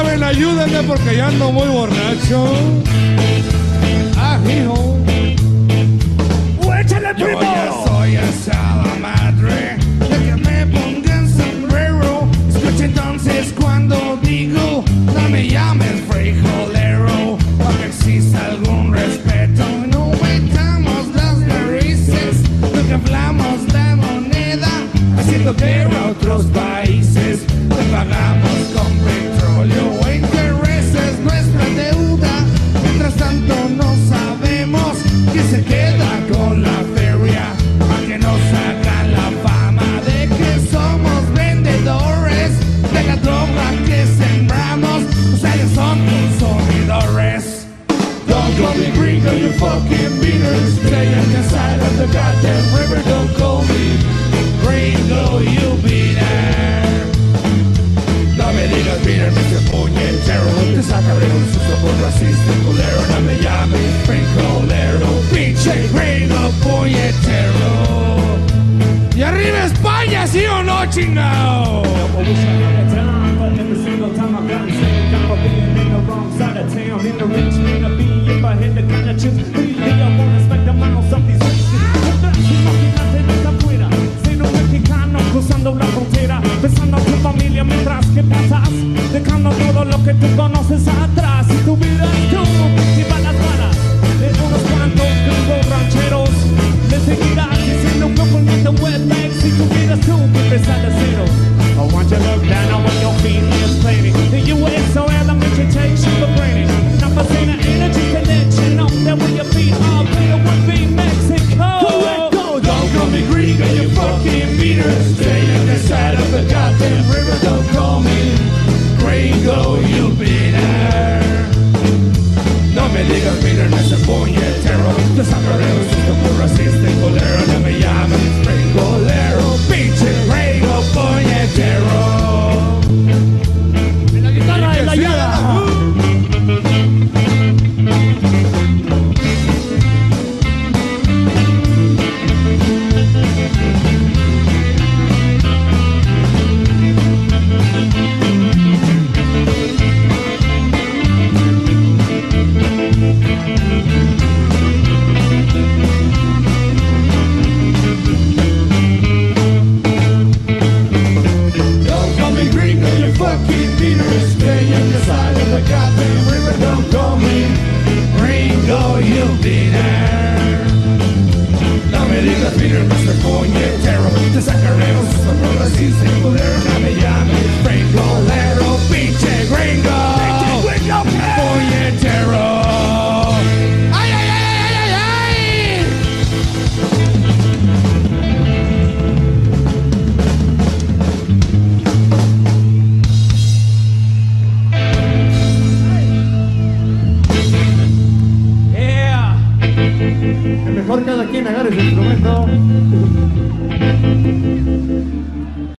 saben, ayúdenme porque ya ando muy borracho. Ah, hijo. ¡Échale, primo! Yo ya soy asada madre de que me pongan sombrero. Escucha entonces cuando digo no me llames frijolero, para que exista algún respeto. No metamos las narices, lo que hablamos la moneda, haciendo guerra a otros países. Te pagamos con petróleo o intereses nuestra deuda. Mientras tanto no sabemos quién se queda con la feria, para que nos hagan la fama de que somos vendedores de la droga que sembramos. Ustedes son consumidores. Don't call me gringo, you fucking beaters. Stay on the side of the goddamn river. Don't call me gringo, you beater. No me digas beater, Mr. Puñetero. Te sacaré un susto por racista y culero. No me llames frijolero, pinche gringo puñetero. Y arriba España, ¿sí o no, chingao? Cruzando la frontera, besando a tu familia mientras que pasas, dejando todo lo que tú conoces atrás. Y tu vida es tú, y van las balas de unos cuantos gringos rancheros. Le seguirás diciendo que poniendo wetbacks. Si tu vida es tú, que empezar de cero. I want you to look down on your feet and explaining the U.S. or elementary takes you for granted. Not saying an energy connection up there with your feet are better would be Mexico. Don't call me gringo, you fucking beaters. Stay on the side of the goddamn river. Don't call me gringo, you beater. No me digas beater, no se puñetero. Te sacaré un susto por racista y colero. No me llames frijolero, pinche gringo puñetero. En la guitarra de la ayuda. Mejor cada quien agarre su instrumento.